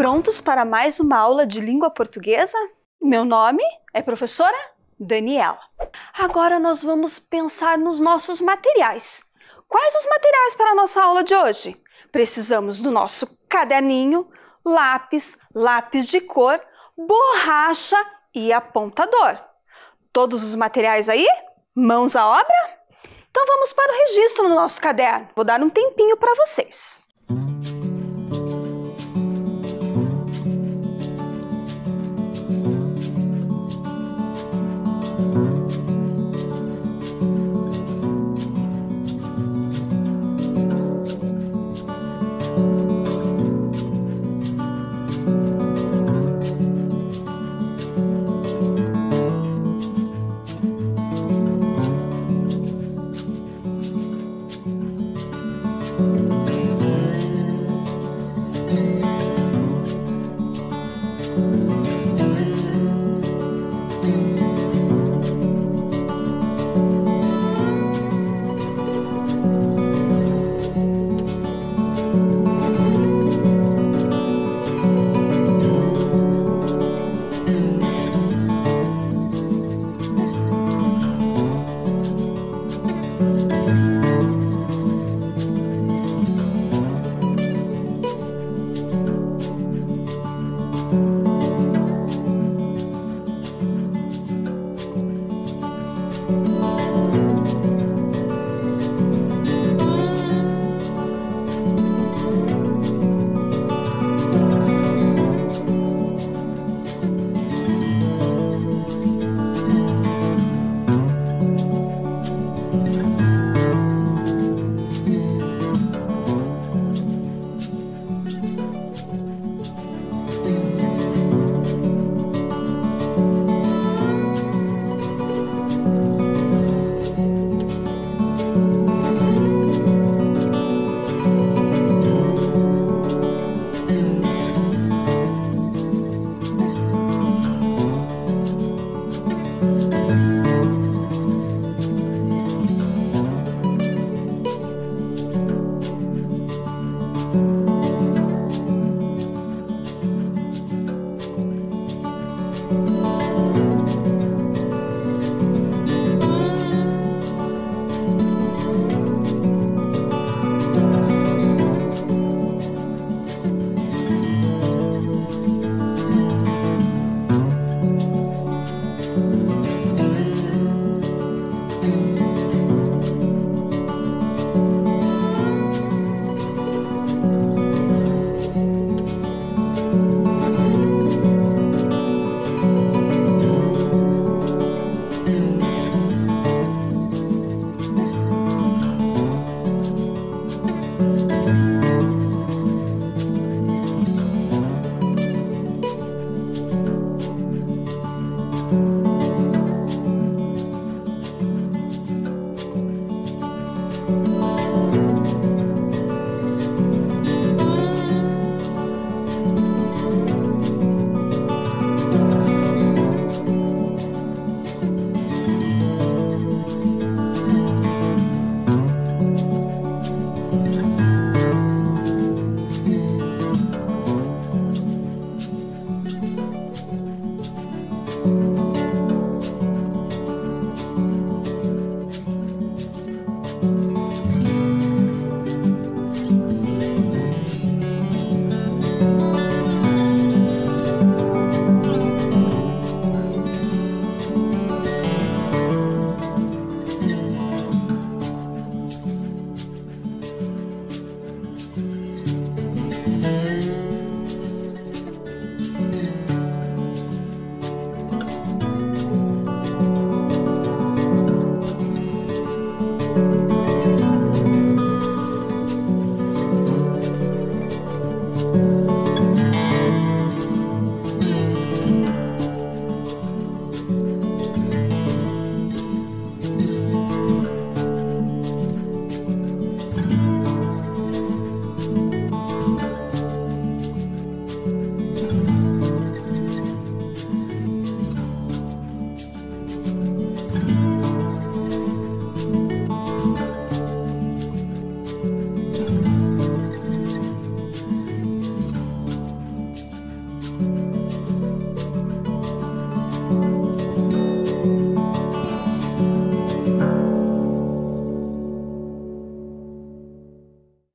Prontos para mais uma aula de língua portuguesa? Meu nome é professora Daniela. Agora nós vamos pensar nos nossos materiais. Quais os materiais para a nossa aula de hoje? Precisamos do nosso caderninho, lápis, lápis de cor, borracha e apontador. Todos os materiais aí? Mãos à obra? Então vamos para o registro no nosso caderno. Vou dar um tempinho para vocês.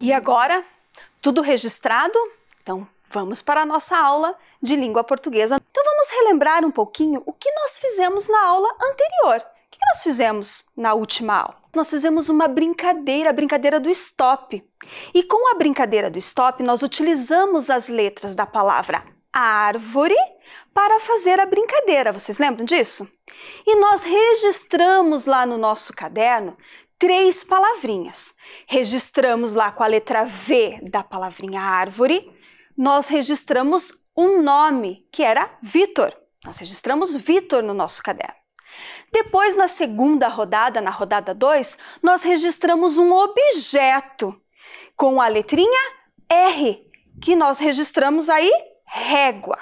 E agora, tudo registrado? Então, vamos para a nossa aula de língua portuguesa. Então, vamos relembrar um pouquinho o que nós fizemos na aula anterior. O que nós fizemos na última aula? Nós fizemos uma brincadeira, a brincadeira do stop. E com a brincadeira do stop, nós utilizamos as letras da palavra árvore para fazer a brincadeira. Vocês lembram disso? E nós registramos lá no nosso caderno 3 palavrinhas. Registramos lá com a letra V da palavrinha árvore, nós registramos um nome, que era Vitor. Nós registramos Vitor no nosso caderno. Depois, na segunda rodada, na rodada 2, nós registramos um objeto com a letrinha R, que nós registramos aí régua.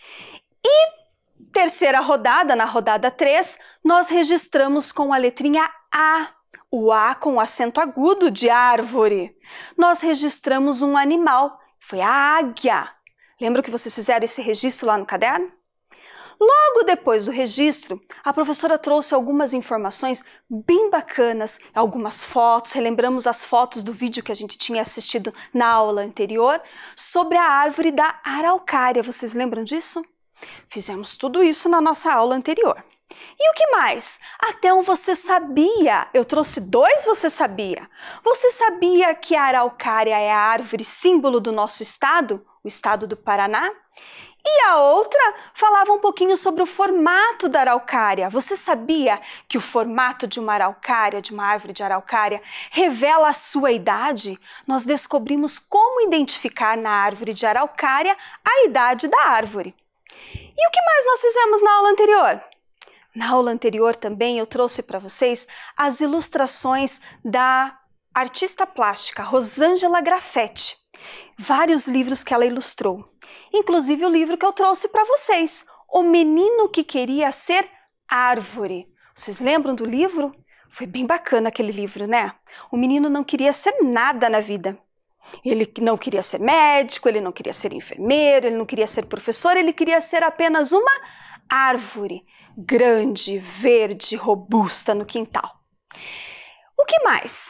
E terceira rodada, na rodada 3, nós registramos com a letrinha A, o A com acento agudo de árvore. Nós registramos um animal, foi a águia. Lembra que vocês fizeram esse registro lá no caderno? Logo depois do registro, a professora trouxe algumas informações bem bacanas, algumas fotos, relembramos as fotos do vídeo que a gente tinha assistido na aula anterior, sobre a árvore da araucária. Vocês lembram disso? Fizemos tudo isso na nossa aula anterior. E o que mais? Até um você sabia? Eu trouxe 2 você sabia. Você sabia que a araucária é a árvore símbolo do nosso estado, o estado do Paraná? E a outra falava um pouquinho sobre o formato da araucária. Você sabia que o formato de uma araucária, de uma árvore de araucária, revela a sua idade? Nós descobrimos como identificar na árvore de araucária a idade da árvore. E o que mais nós fizemos na aula anterior? Na aula anterior também eu trouxe para vocês as ilustrações da artista plástica Rosângela Grafetti. Vários livros que ela ilustrou. Inclusive o livro que eu trouxe para vocês, O Menino que Queria Ser Árvore. Vocês lembram do livro? Foi bem bacana aquele livro, né? O menino não queria ser nada na vida. Ele não queria ser médico, ele não queria ser enfermeiro, ele não queria ser professor, ele queria ser apenas uma árvore, grande, verde, robusta no quintal. O que mais?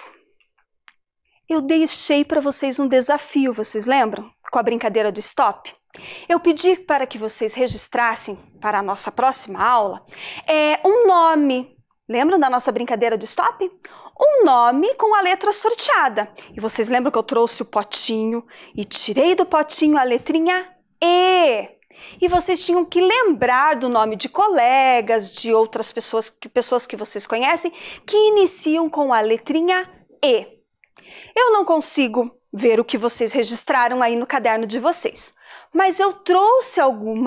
Eu deixei para vocês um desafio, vocês lembram? Com a brincadeira do stop. Eu pedi para que vocês registrassem para a nossa próxima aula um nome. Lembram da nossa brincadeira do stop? Um nome com a letra sorteada. E vocês lembram que eu trouxe o potinho e tirei do potinho a letrinha E. E vocês tinham que lembrar do nome de colegas, de outras pessoas que vocês conhecem, que iniciam com a letrinha E. Eu não consigo ver o que vocês registraram aí no caderno de vocês, mas eu trouxe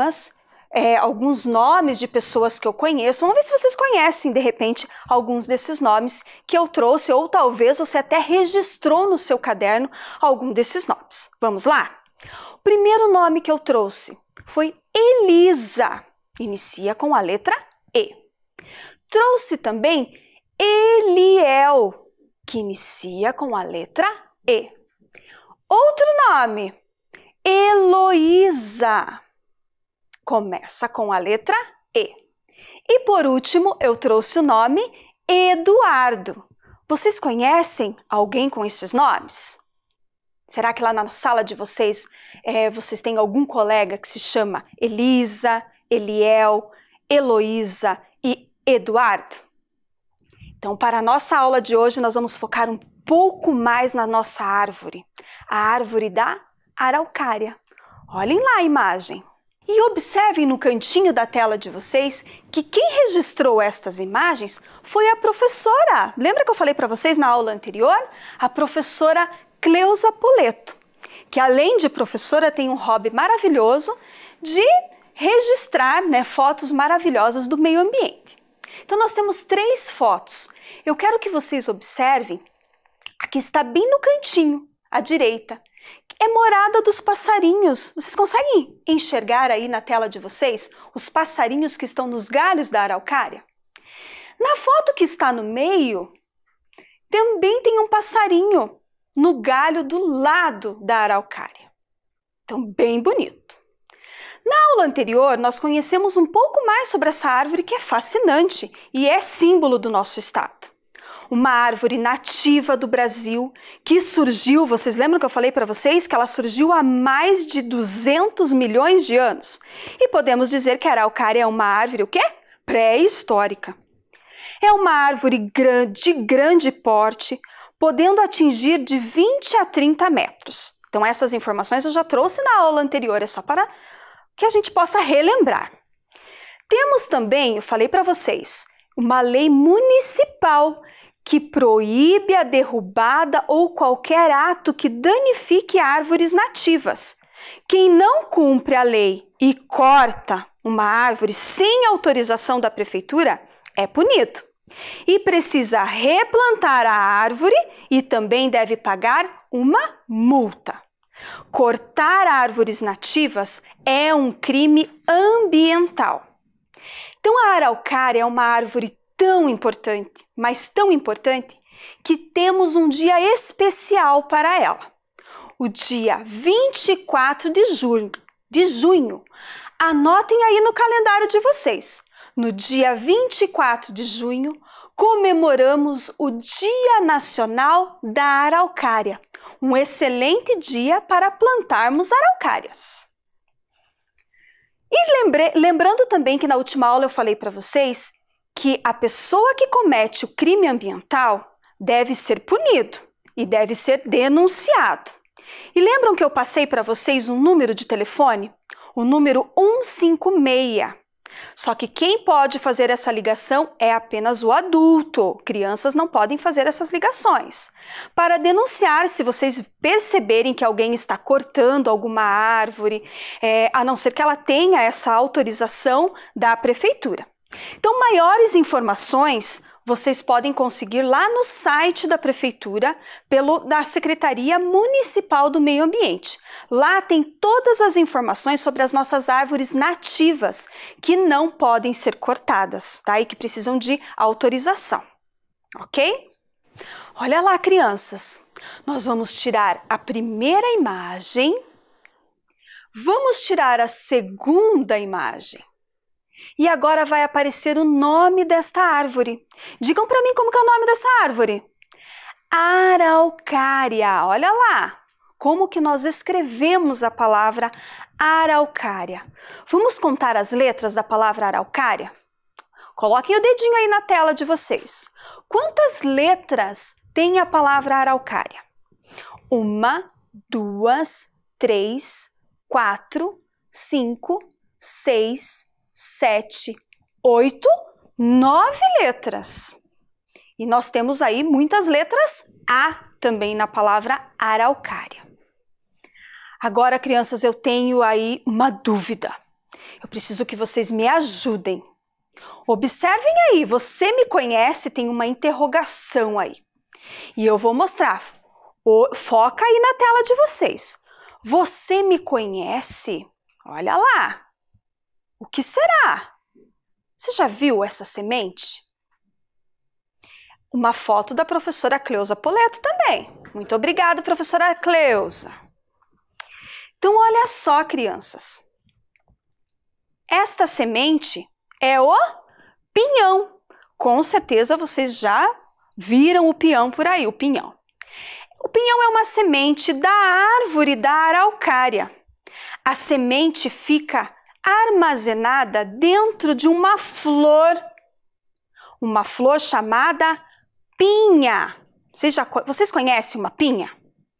alguns nomes de pessoas que eu conheço. Vamos ver se vocês conhecem, de repente, alguns desses nomes que eu trouxe, ou talvez você até registrou no seu caderno algum desses nomes. Vamos lá? O primeiro nome que eu trouxe foi Elisa, inicia com a letra E. Trouxe também Eliel, que inicia com a letra E. Outro nome, Heloísa, começa com a letra E. E por último, eu trouxe o nome Eduardo. Vocês conhecem alguém com esses nomes? Será que lá na sala de vocês, vocês têm algum colega que se chama Elisa, Eliel, Heloísa e Eduardo? Então, para a nossa aula de hoje, nós vamos focar um pouco mais na nossa árvore, a árvore da araucária. Olhem lá a imagem. E observem no cantinho da tela de vocês que quem registrou estas imagens foi a professora. Lembra que eu falei para vocês na aula anterior? A professora Cleusa Poleto, que além de professora tem um hobby maravilhoso de registrar, fotos maravilhosas do meio ambiente. Então nós temos 3 fotos. Eu quero que vocês observem, aqui está bem no cantinho, à direita, é morada dos passarinhos. Vocês conseguem enxergar aí na tela de vocês os passarinhos que estão nos galhos da araucária? Na foto que está no meio, também tem um passarinho no galho do lado da araucária. Então, bem bonito. Na aula anterior, nós conhecemos um pouco mais sobre essa árvore que é fascinante e é símbolo do nosso estado. uma árvore nativa do Brasil que surgiu, vocês lembram que eu falei para vocês que ela surgiu há mais de 200 milhões de anos? E podemos dizer que a araucária é uma árvore o quê? Pré-histórica. É uma árvore de grande porte, podendo atingir de 20 a 30 metros. Então essas informações eu já trouxe na aula anterior, é só para que a gente possa relembrar. Temos também, eu falei para vocês, uma lei municipal que proíbe a derrubada ou qualquer ato que danifique árvores nativas. Quem não cumpre a lei e corta uma árvore sem autorização da prefeitura é punido. E precisa replantar a árvore e também deve pagar uma multa. Cortar árvores nativas é um crime ambiental. Então a araucária é uma árvore tão importante, mas tão importante, que temos um dia especial para ela. O dia 24 de junho. Anotem aí no calendário de vocês. No dia 24 de junho, comemoramos o Dia Nacional da Araucária. Um excelente dia para plantarmos araucárias. E lembrando também que na última aula eu falei para vocês que a pessoa que comete o crime ambiental deve ser punido e deve ser denunciado. E lembram que eu passei para vocês um número de telefone? O número 156. Só que quem pode fazer essa ligação é apenas o adulto. Crianças não podem fazer essas ligações. Para denunciar, se vocês perceberem que alguém está cortando alguma árvore, a não ser que ela tenha essa autorização da prefeitura. Então, maiores informações vocês podem conseguir lá no site da prefeitura, da Secretaria Municipal do Meio Ambiente. Lá tem todas as informações sobre as nossas árvores nativas que não podem ser cortadas, tá? E que precisam de autorização, ok? Olha lá, crianças, nós vamos tirar a primeira imagem, vamos tirar a segunda imagem. E agora vai aparecer o nome desta árvore. Digam para mim como que é o nome dessa árvore. Araucária. Olha lá como que nós escrevemos a palavra araucária. Vamos contar as letras da palavra araucária? Coloquem o dedinho aí na tela de vocês. Quantas letras tem a palavra araucária? 1, 2, 3, 4, 5, 6, 7, 8, 9 letras. E nós temos aí muitas letras A também na palavra araucária. Agora, crianças, eu tenho aí uma dúvida. Eu preciso que vocês me ajudem. Observem aí, você me conhece? Tem uma interrogação aí. E eu vou mostrar. Foca aí na tela de vocês. Você me conhece? Olha lá. O que será? Você já viu essa semente? Uma foto da professora Cleusa Poleto também. Muito obrigada, professora Cleusa. Então, olha só, crianças. Esta semente é o pinhão. Com certeza vocês já viram o pinhão por aí, o pinhão. O pinhão é uma semente da árvore da araucária. A semente fica armazenada dentro de uma flor chamada pinha. Vocês conhecem uma pinha?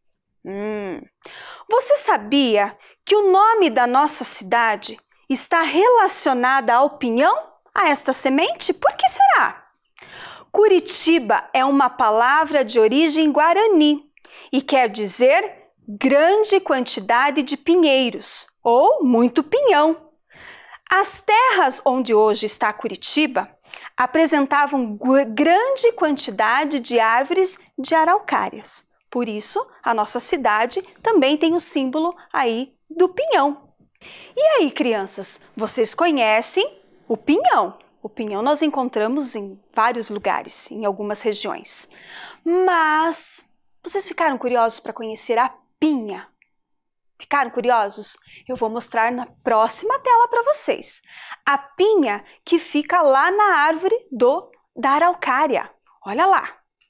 Você sabia que o nome da nossa cidade está relacionado ao pinhão, a esta semente? Por que será? Curitiba é uma palavra de origem guarani e quer dizer grande quantidade de pinheiros ou muito pinhão. As terras onde hoje está Curitiba apresentavam grande quantidade de árvores de araucárias. Por isso, a nossa cidade também tem o símbolo aí do pinhão. E aí, crianças, vocês conhecem o pinhão? O pinhão nós encontramos em vários lugares, em algumas regiões. Mas vocês ficaram curiosos para conhecer a pinha? Ficaram curiosos? Eu vou mostrar na próxima tela para vocês. A pinha que fica lá na árvore da araucária. Olha lá.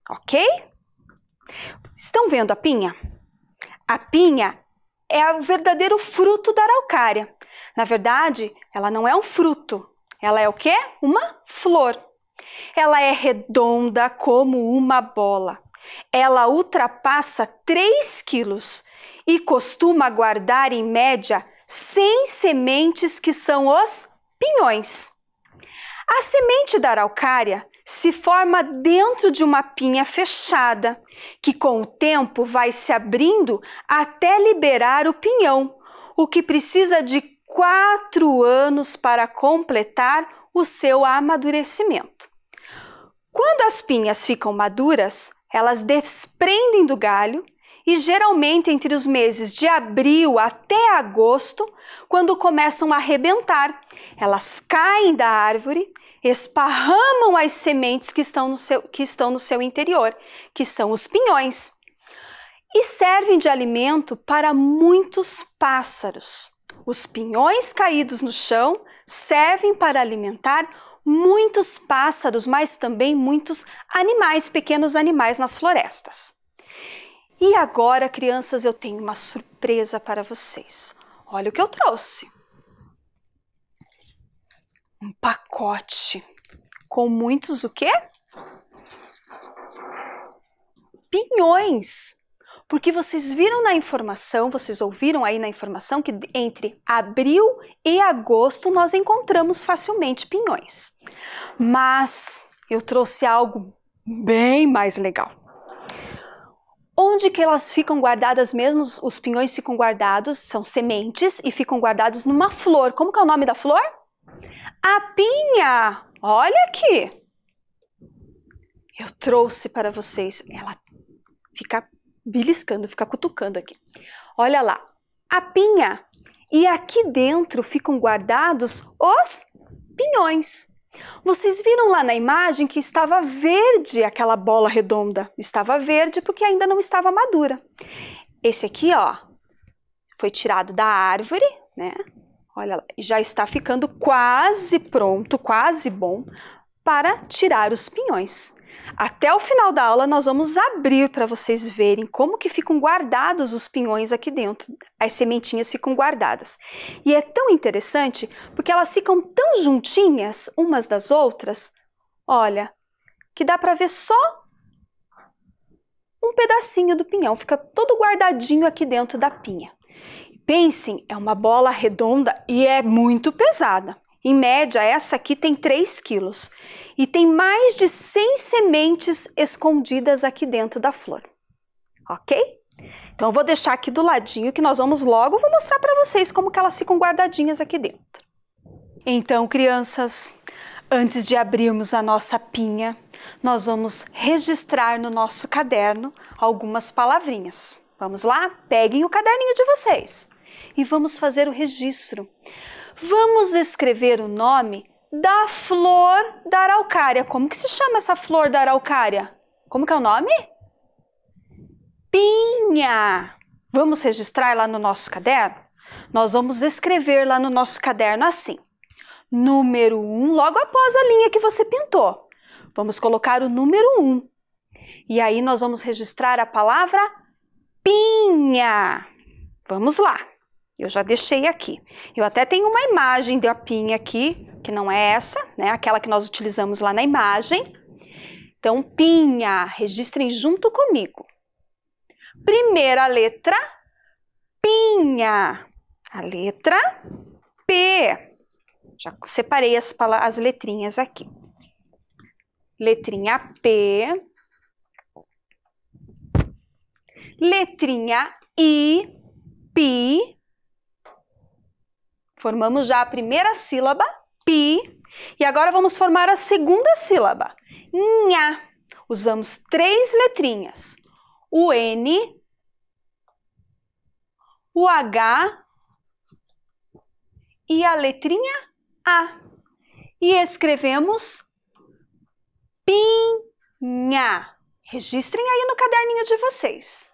ok? Estão vendo a pinha? A pinha é o verdadeiro fruto da araucária. Na verdade, ela não é um fruto. Ela é o quê? Uma flor. Ela é redonda como uma bola. Ela ultrapassa 3 quilos e costuma guardar, em média, 100 sementes, que são os pinhões. A semente da araucária se forma dentro de uma pinha fechada, que com o tempo vai se abrindo até liberar o pinhão, o que precisa de 4 anos para completar o seu amadurecimento. Quando as pinhas ficam maduras, elas desprendem do galho e geralmente entre os meses de abril até agosto, quando começam a arrebentar, elas caem da árvore, esparramam as sementes que estão no seu interior, que são os pinhões, e servem de alimento para muitos pássaros. Os pinhões caídos no chão servem para alimentar muitos pássaros, mas também muitos animais, pequenos animais nas florestas. E agora, crianças, eu tenho uma surpresa para vocês. Olha o que eu trouxe. Um pacote com muitos o quê? Pinhões. Porque vocês viram na informação, vocês ouviram aí na informação que entre abril e agosto nós encontramos facilmente pinhões. Mas eu trouxe algo bem mais legal. Onde que elas ficam guardadas mesmo? Os pinhões ficam guardados, são sementes e ficam guardados numa flor. Como que é o nome da flor? A pinha! Olha aqui! Eu trouxe para vocês. Ela fica beliscando, fica cutucando aqui. Olha lá, a pinha. E aqui dentro ficam guardados os pinhões. Vocês viram lá na imagem que estava verde aquela bola redonda. Estava verde porque ainda não estava madura. Esse aqui, ó, foi tirado da árvore, né? Olha lá, já está ficando quase pronto, quase bom para tirar os pinhões. Até o final da aula nós vamos abrir para vocês verem como que ficam guardados os pinhões aqui dentro. As sementinhas ficam guardadas. E é tão interessante porque elas ficam tão juntinhas umas das outras, olha, que dá para ver só um pedacinho do pinhão. Fica todo guardadinho aqui dentro da pinha. Pensem, é uma bola redonda e é muito pesada. Em média, essa aqui tem 3 quilos e tem mais de 100 sementes escondidas aqui dentro da flor, ok? Então, eu vou deixar aqui do ladinho que nós vou mostrar para vocês como que elas ficam guardadinhas aqui dentro. Então, crianças, antes de abrirmos a nossa pinha, nós vamos registrar no nosso caderno algumas palavrinhas. Vamos lá? Peguem o caderninho de vocês e vamos fazer o registro. Vamos escrever o nome da flor da araucária. Como que se chama essa flor da araucária? Como que é o nome? Pinha. Vamos registrar lá no nosso caderno? Nós vamos escrever lá no nosso caderno assim. Número 1, logo após a linha que você pintou. Vamos colocar o número 1. E aí nós vamos registrar a palavra pinha. Vamos lá. Eu já deixei aqui. Eu até tenho uma imagem da pinha aqui, que não é essa, né? Aquela que nós utilizamos lá na imagem. Então, pinha, registrem junto comigo. Primeira letra, pinha. A letra P. Já separei as letrinhas aqui. Letrinha P. Letrinha I, pi. Formamos já a primeira sílaba, pi. E agora vamos formar a segunda sílaba, nha. Usamos 3 letrinhas, o N, o H e a letrinha A. E escrevemos pinha. Registrem aí no caderninho de vocês.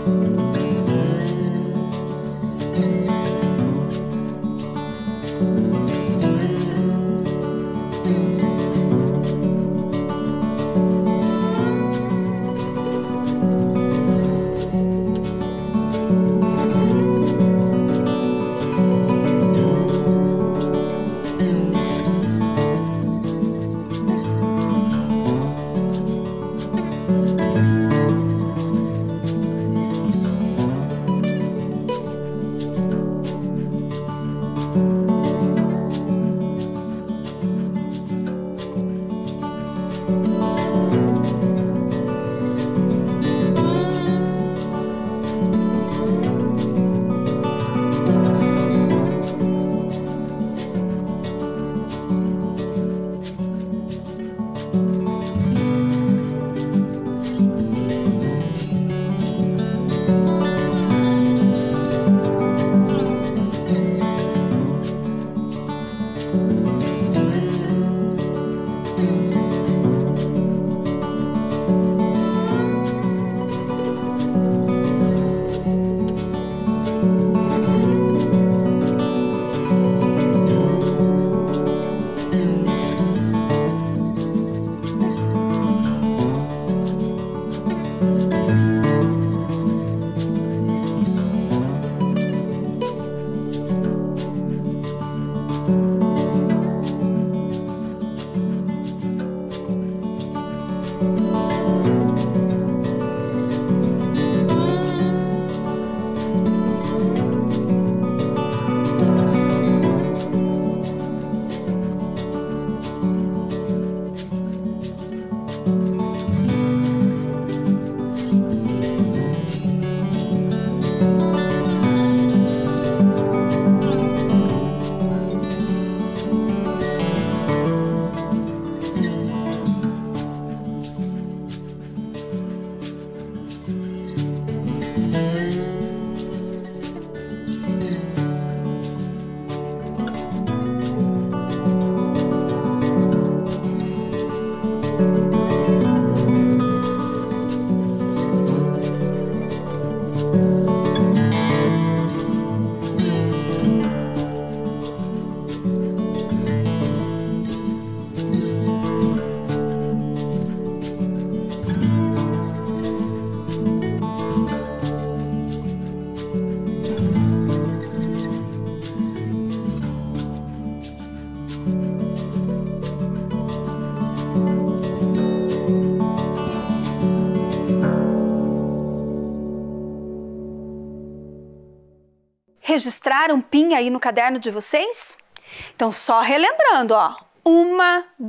Registraram PIN aí no caderno de vocês? Então, só relembrando, ó. 1,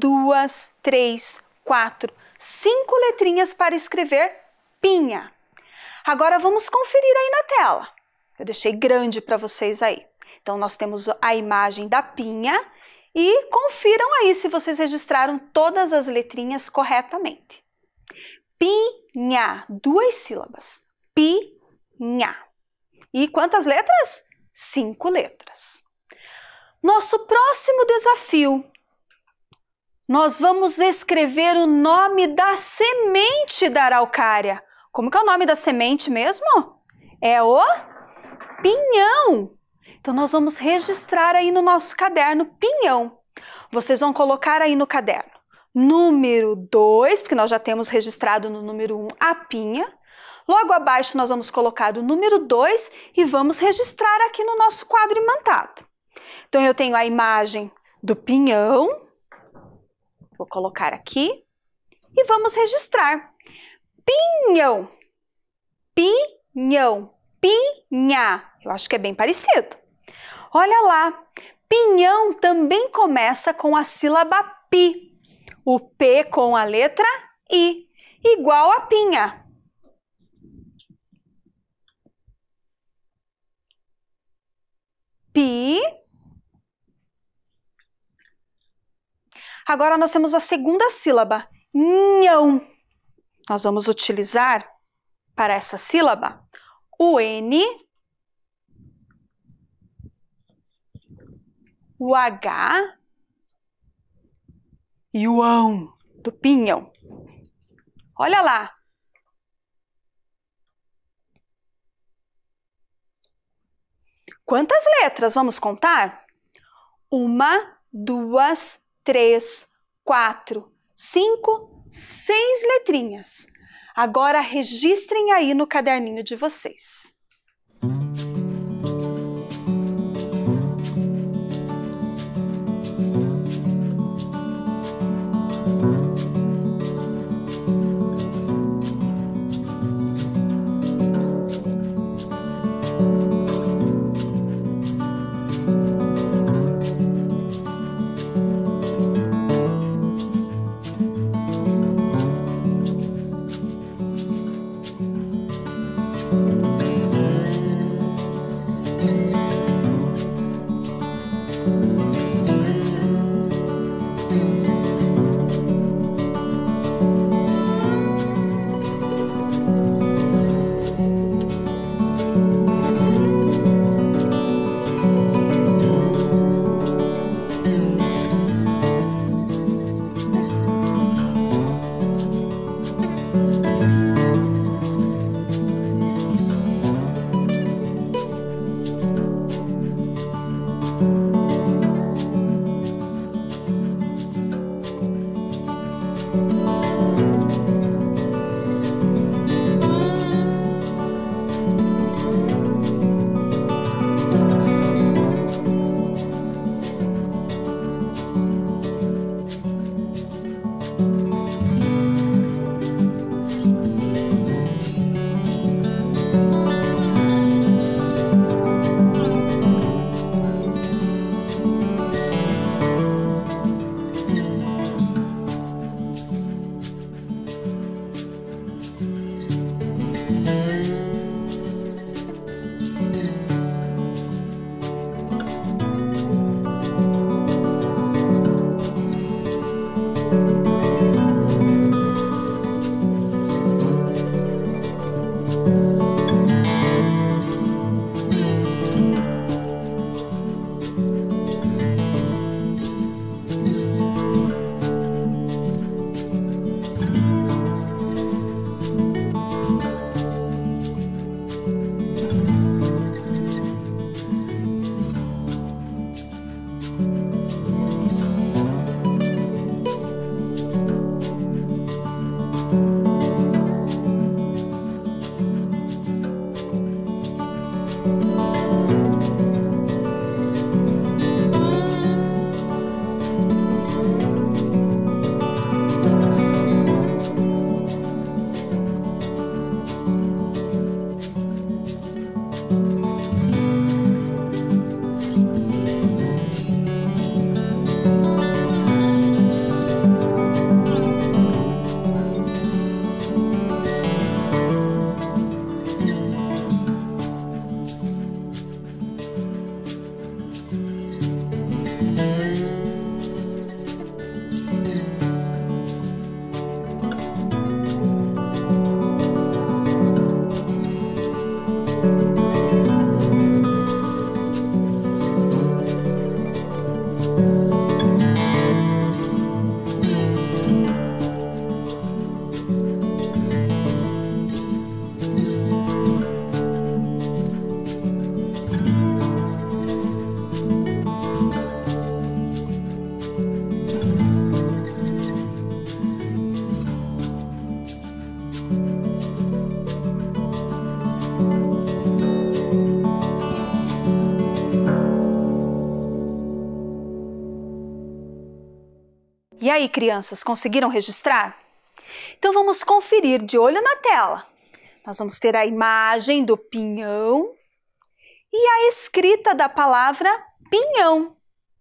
2, 3, 4, 5 letrinhas para escrever pinha. Agora vamos conferir aí na tela. Eu deixei grande para vocês aí. Então, nós temos a imagem da pinha e confiram aí se vocês registraram todas as letrinhas corretamente. Pinha, 2 sílabas. Pinha. E quantas letras? 5 letras. Nosso próximo desafio. Nós vamos escrever o nome da semente da araucária. Como que é o nome da semente mesmo? É o pinhão. Então, nós vamos registrar aí no nosso caderno pinhão. Vocês vão colocar aí no caderno número 2, porque nós já temos registrado no número 1 a pinha. Logo abaixo nós vamos colocar o número 2 e vamos registrar aqui no nosso quadro imantado. Então, eu tenho a imagem do pinhão. Vou colocar aqui e vamos registrar. Pinhão, pinhão, pinha. Eu acho que é bem parecido. Olha lá, pinhão também começa com a sílaba pi. O P com a letra I, igual a pinha. Pi. Agora nós temos a segunda sílaba, nhão. Nós vamos utilizar para essa sílaba o N, o H e o ão do pinhão. Olha lá. Quantas letras? Vamos contar? 1, 2, 3, 4, 5, 6 letrinhas. Agora registrem aí no caderninho de vocês. E aí, crianças, conseguiram registrar? Então vamos conferir de olho na tela. Nós vamos ter a imagem do pinhão e a escrita da palavra pinhão.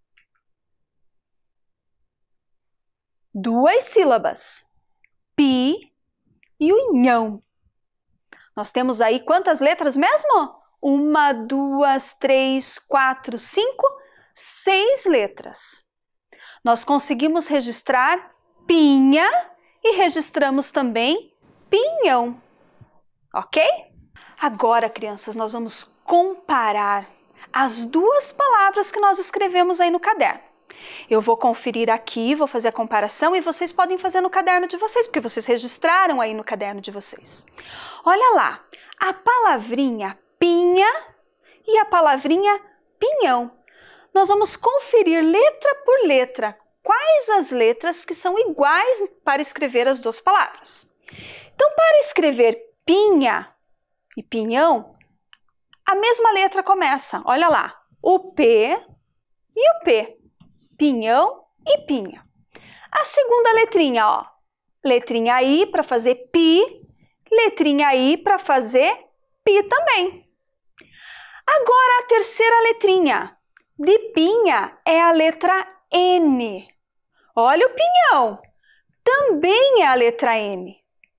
2 sílabas, pi e o nhão. Nós temos aí quantas letras mesmo? 1, 2, 3, 4, 5, 6 letras. Nós conseguimos registrar pinha e registramos também pinhão, ok? Agora, crianças, nós vamos comparar as duas palavras que nós escrevemos aí no caderno. Eu vou conferir aqui, vou fazer a comparação e vocês podem fazer no caderno de vocês, porque vocês registraram aí no caderno de vocês. Olha lá, a palavrinha pinha e a palavrinha pinhão. Nós vamos conferir letra por letra quais as letras que são iguais para escrever as duas palavras. Então, para escrever pinha e pinhão, a mesma letra começa. Olha lá, o P e o P. Pinhão e pinha. A segunda letrinha, ó. Letrinha I para fazer pi, letrinha I para fazer pi também. Agora a terceira letrinha. De pinha é a letra N. Olha o pinhão. Também é a letra N.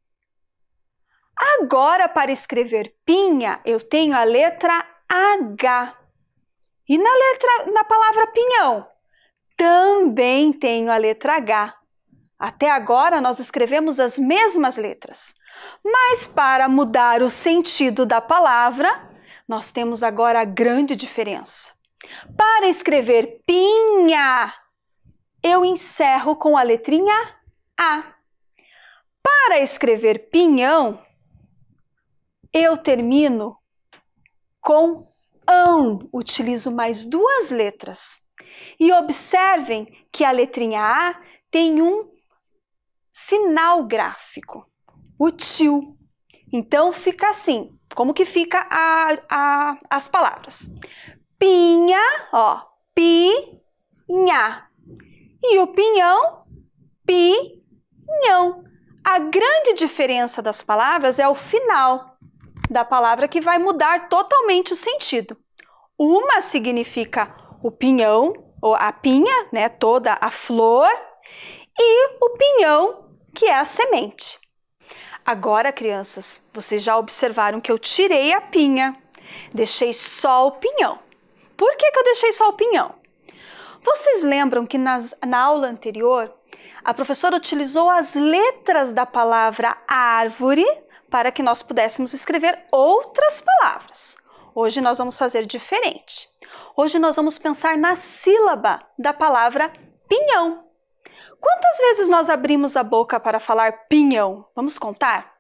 Agora, para escrever pinha, eu tenho a letra H. E na palavra pinhão, também tenho a letra H. Até agora, nós escrevemos as mesmas letras. Mas, para mudar o sentido da palavra, nós temos agora a grande diferença. Para escrever pinha, eu encerro com a letrinha A. Para escrever pinhão, eu termino com ão, utilizo mais duas letras. E observem que a letrinha A tem um sinal gráfico, o tio. Então fica assim, como que fica as palavras? Pinha, ó, pinha. E o pinhão, pinhão. A grande diferença das palavras é o final da palavra que vai mudar totalmente o sentido. Uma significa o pinhão, ou a pinha, né, toda a flor, e o pinhão, que é a semente. Agora, crianças, vocês já observaram que eu tirei a pinha, deixei só o pinhão. Por que eu deixei só o pinhão? Vocês lembram que na aula anterior, a professora utilizou as letras da palavra árvore para que nós pudéssemos escrever outras palavras. Hoje nós vamos fazer diferente. Hoje nós vamos pensar na sílaba da palavra pinhão. Quantas vezes nós abrimos a boca para falar pinhão? Vamos contar?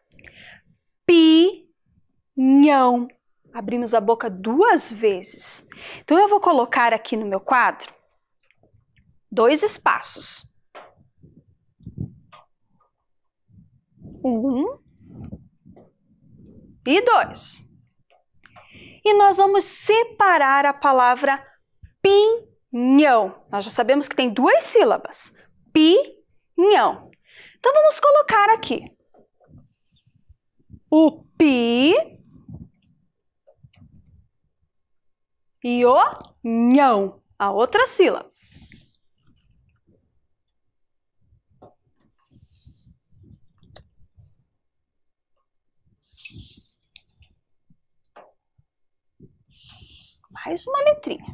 Pinhão. Abrimos a boca 2 vezes. Então eu vou colocar aqui no meu quadro 2 espaços. 1 e 2. E nós vamos separar a palavra pinhão. Nós já sabemos que tem 2 sílabas. Pinhão. Então vamos colocar aqui o pi e o nhão, a outra sílaba. Mais uma letrinha.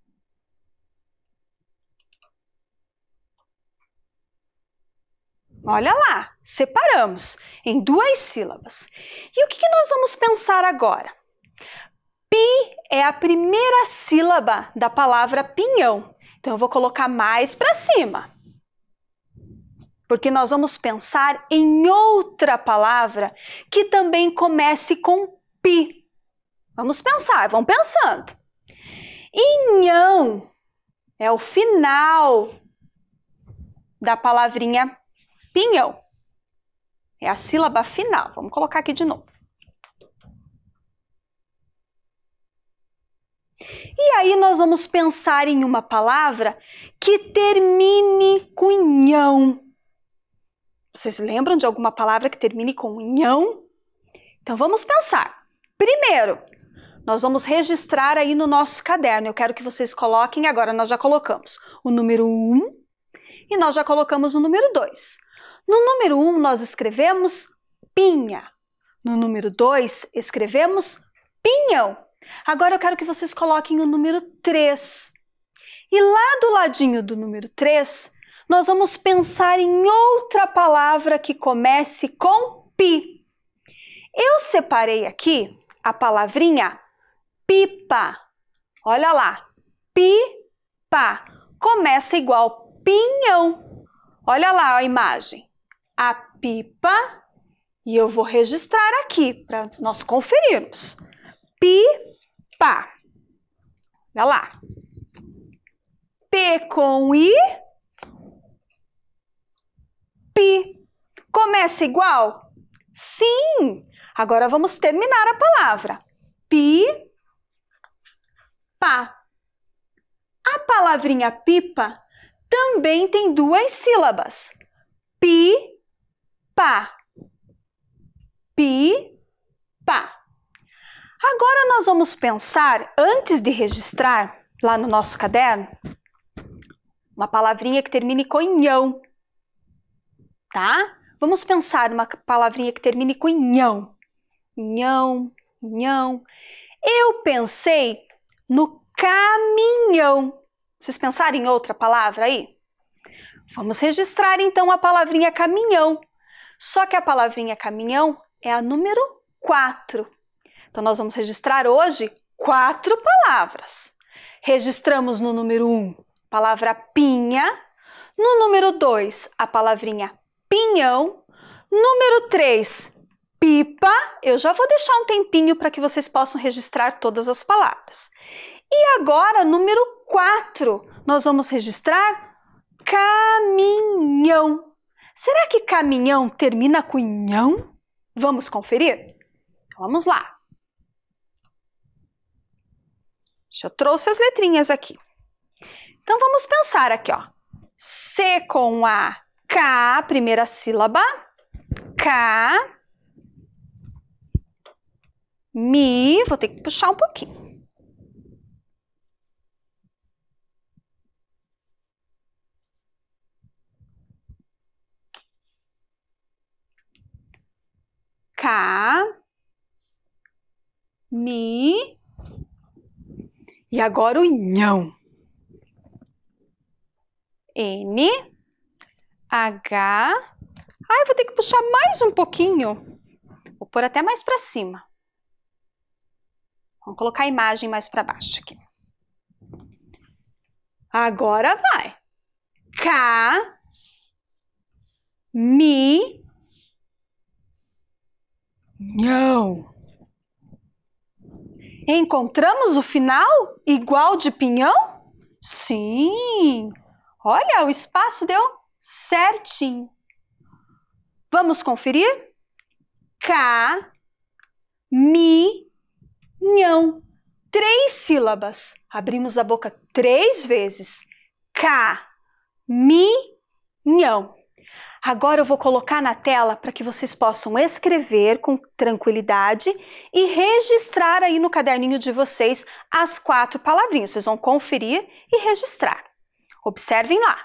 Olha lá, separamos em 2 sílabas. E o que nós vamos pensar agora? Pi é a primeira sílaba da palavra pinhão. Então, eu vou colocar mais para cima. Porque nós vamos pensar em outra palavra que também comece com pi. Vamos pensar, vão pensando. Inhão é o final da palavrinha pinhão. É a sílaba final. Vamos colocar aqui de novo. E aí nós vamos pensar em uma palavra que termine com nhão. Vocês lembram de alguma palavra que termine com nhão? Então vamos pensar. Primeiro, nós vamos registrar aí no nosso caderno. Eu quero que vocês coloquem, agora nós já colocamos o número 1 e nós já colocamos o número 2. No número 1 nós escrevemos pinha. No número 2 escrevemos pinhão. Agora eu quero que vocês coloquem o número 3. E lá do ladinho do número 3, nós vamos pensar em outra palavra que comece com pi. Eu separei aqui a palavrinha pipa. Olha lá, pipa. Começa igual pinhão. Olha lá a imagem. A pipa, e eu vou registrar aqui para nós conferirmos. Pipa. Olha lá. P com I. Pi. Começa igual? Sim! Agora vamos terminar a palavra. Pi, pá. A palavrinha pipa também tem 2 sílabas. Pi, pá. Pi, pá. Agora nós vamos pensar, antes de registrar lá no nosso caderno, uma palavrinha que termine com nhão, tá? Vamos pensar numa palavrinha que termine com nhão. Nhão, nhão. Eu pensei no caminhão. Vocês pensaram em outra palavra aí? Vamos registrar então a palavrinha caminhão. Só que a palavrinha caminhão é a número 4. Então nós vamos registrar hoje 4 palavras. Registramos no número 1 a palavra pinha, no número 2 a palavrinha pinhão, número 3 pipa. Eu já vou deixar um tempinho para que vocês possam registrar todas as palavras. E agora, número 4, nós vamos registrar caminhão. Será que caminhão termina com nhão? Vamos conferir? Vamos lá. Eu trouxe as letrinhas aqui. Então, vamos pensar aqui, ó. C com a K, primeira sílaba. K. Mi, vou ter que puxar um pouquinho. K. Mi. E agora o nhão. N, H. Ai, vou ter que puxar mais um pouquinho. Vou pôr até mais para cima. Vamos colocar a imagem mais para baixo aqui. Agora vai. K, Mi, nhão. Encontramos o final igual de pinhão? Sim! Olha, o espaço deu certinho. Vamos conferir? K, Mi, nhão. 3 sílabas. Abrimos a boca 3 vezes. K, Mi, nhão. Agora eu vou colocar na tela para que vocês possam escrever com tranquilidade e registrar aí no caderninho de vocês as 4 palavrinhas. Vocês vão conferir e registrar. Observem lá.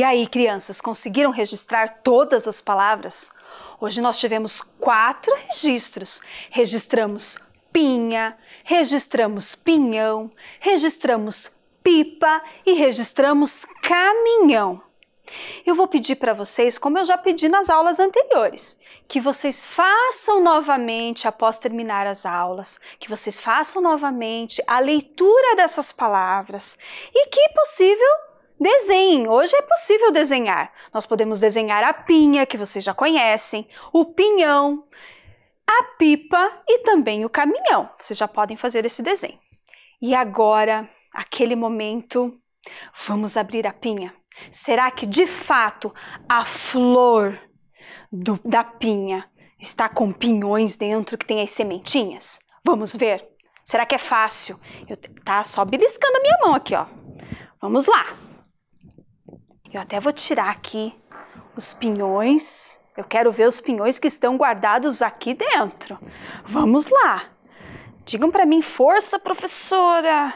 E aí, crianças, conseguiram registrar todas as palavras? Hoje nós tivemos 4 registros. Registramos pinha, registramos pinhão, registramos pipa e registramos caminhão. Eu vou pedir para vocês, como eu já pedi nas aulas anteriores, que vocês façam novamente, após terminar as aulas, que vocês façam novamente a leitura dessas palavras e que, possível, desenhem. Hoje é possível desenhar. Nós podemos desenhar a pinha, que vocês já conhecem, o pinhão, a pipa e também o caminhão. Vocês já podem fazer esse desenho. E agora, aquele momento, vamos abrir a pinha. Será que, de fato, a flor da pinha está com pinhões dentro que tem as sementinhas? Vamos ver. Será que é fácil? Tá só beliscando a minha mão aqui, ó. Vamos lá. Eu até vou tirar aqui os pinhões. Eu quero ver os pinhões que estão guardados aqui dentro. Vamos lá. Digam para mim, força, professora.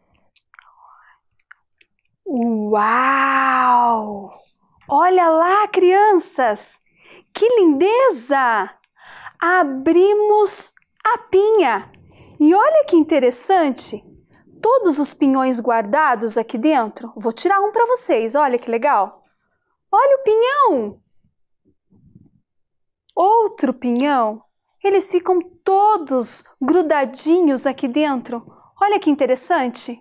Uau! Olha lá, crianças! Que lindeza! Abrimos a pinha. E olha que interessante! Todos os pinhões guardados aqui dentro. Vou tirar um para vocês, olha que legal. Olha o pinhão. Outro pinhão. Eles ficam todos grudadinhos aqui dentro. Olha que interessante.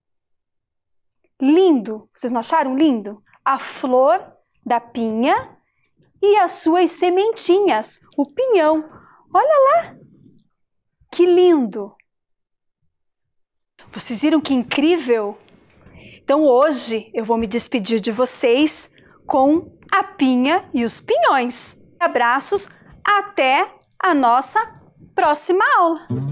Lindo. Vocês não acharam lindo? A flor da pinha e as suas sementinhas. O pinhão. Olha lá. Que lindo. Vocês viram que incrível? Então hoje eu vou me despedir de vocês com a pinha e os pinhões. Abraços, até a nossa próxima aula!